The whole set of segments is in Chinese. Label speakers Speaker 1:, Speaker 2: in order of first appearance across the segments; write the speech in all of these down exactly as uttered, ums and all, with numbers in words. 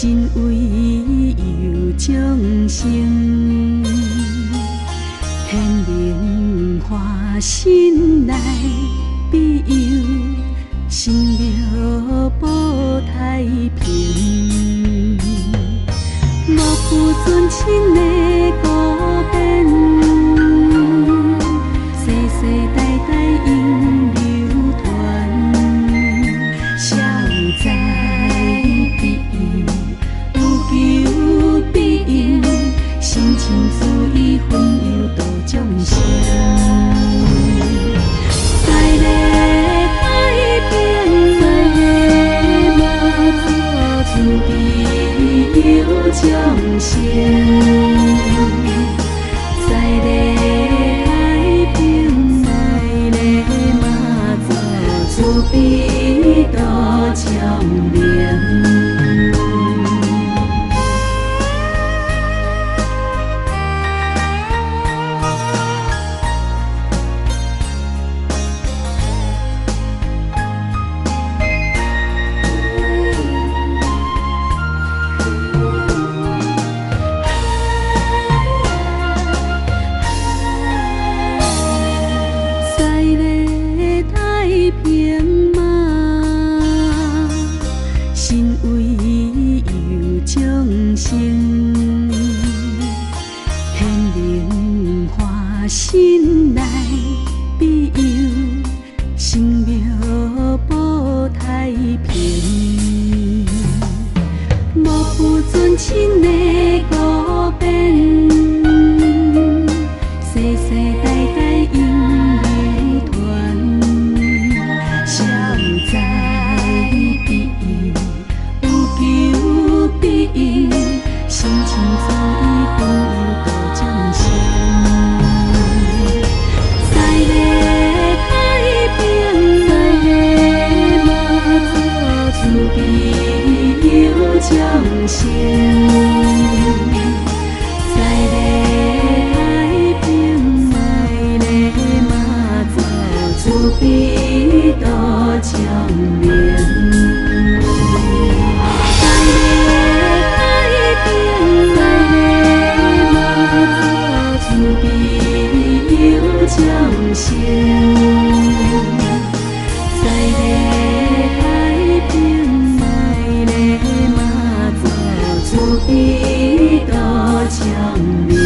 Speaker 1: 心为有众生，显灵花心内庇佑，生庙保太平。无负尊亲的孤变，世世代代永流传，孝在必有，有求必应，心情注意分忧度众生。在咧太平，在咧马祖慈悲有众生，在咧太平，在咧马祖慈悲度众明。心内庇佑，生庙保太平。无负尊亲的孤变，世世代代永流传。孝在必有，有求必应，心情注意分忧度众生。众生在咧太平，在咧马祖慈悲度众明。在咧太平，在咧马祖慈悲有众生，在咧太平，在咧慈悲度众明。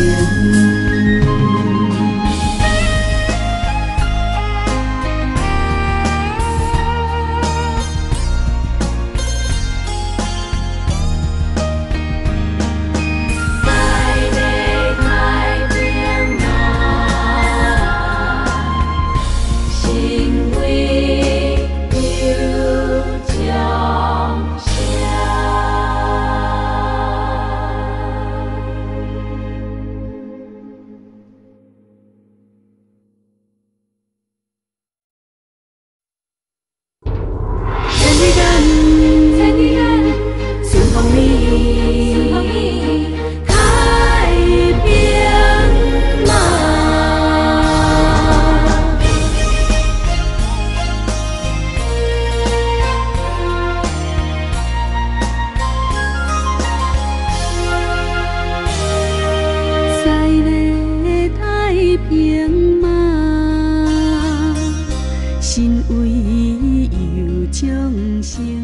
Speaker 1: 心为有众生。